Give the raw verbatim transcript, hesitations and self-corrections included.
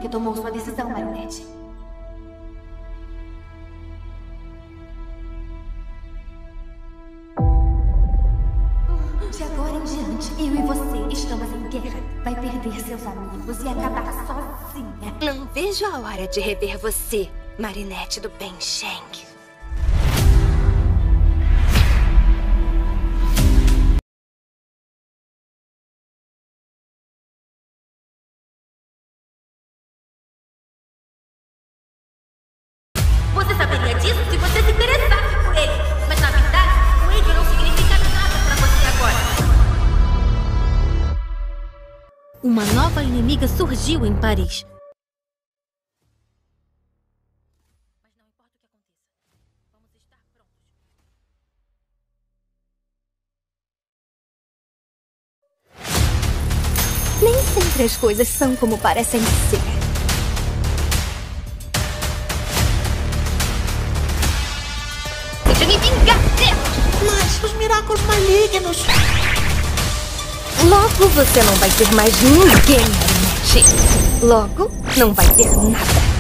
que tomou sua decisão, Marinette. De agora em diante, eu e você estamos em guerra. Vai perder seus amigos e acabar sozinha. Não vejo a hora de rever você, Marinette do Ben Sheng. Você saberia disso se você se interessasse por ele. Mas na verdade, o Wade não significa nada pra você agora. Uma nova inimiga surgiu em Paris. Mas não importa o que aconteça, vamos estar prontos. Nem sempre as coisas são como parecem ser. Deixa me vingar deles! Mas os Miraculous malignos! Logo você não vai ter mais ninguém, Marinette. Logo, não vai ter nada.